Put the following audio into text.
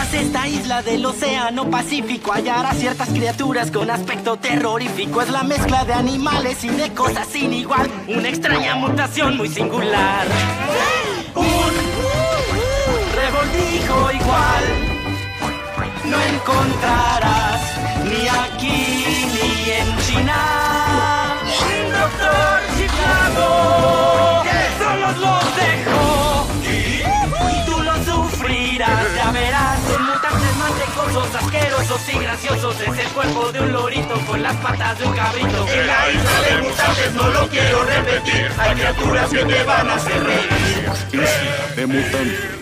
Llegas a esta isla del océano Pacífico, hallarás ciertas criaturas con aspecto terrorífico. Es la mezcla de animales y de cosas sin igual, una extraña mutación muy singular. Un revoltijo igual no encontrarás ni aquí ni en China. Doctor Chicago solos los dejó y tú lo sufrirás, ya verás. Son mutantes mantecosos, asquerosos y graciosos. Es el cuerpo de un lorito con las patas de un cabrito. En la isla de mutantes no lo quiero repetir, hay criaturas que te van a hacer reír. Isla de mutantes.